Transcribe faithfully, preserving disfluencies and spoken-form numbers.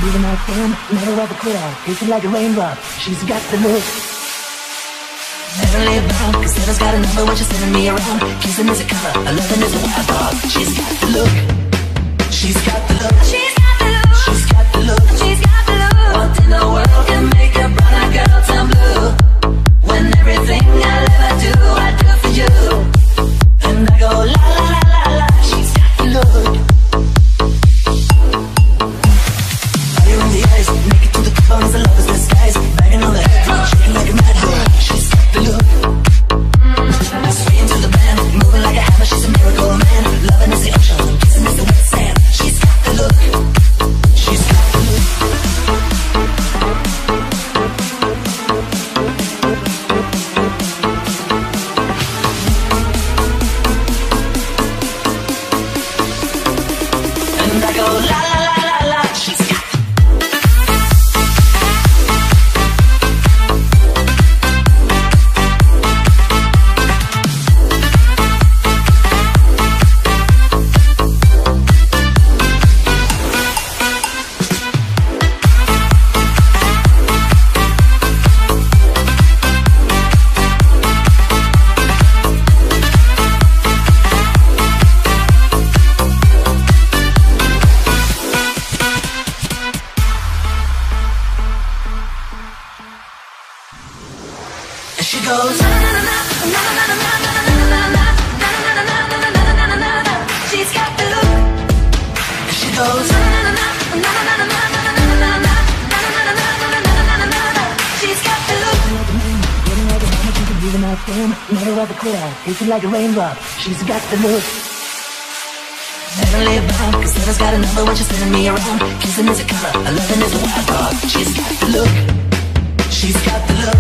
moving like them, never ever quit out, kissing like a raindrop. She's got the look. Heavenly bound, cause Santa's got a number when she's sending me around. Kissing is a color, a loving is a wild dog. She's got the look. She's got the look. She's got the look. She's got the look. She's got the look. What in the world can make a brown girl turn blue? When everything I'll ever do, I do for you. And I go la la la la la. She's got the look. Fire in the eyes, naked to the bone as the lovers disguise. Banging on the head, shaking like a mad dog. She's got the look. Swaying to the band, moving like a hammer. She's a miracle man. Loving is the ocean, kissing is the wet sand. She's got the look. She's got the look. And I go la la la la la. She's got. She goes na na na na na na na na na na na na. She's got the look. She goes na na na na na na na na na. She's got the look. Getting like a hammer, she's moving like them, never ever quit out, kissing like a raindrop. She's got the look. Heavenly bound, cause Santa's got a number when she's sending me around. Kissing is a color, a loving is a wild dog. She's got the look. She's got the look.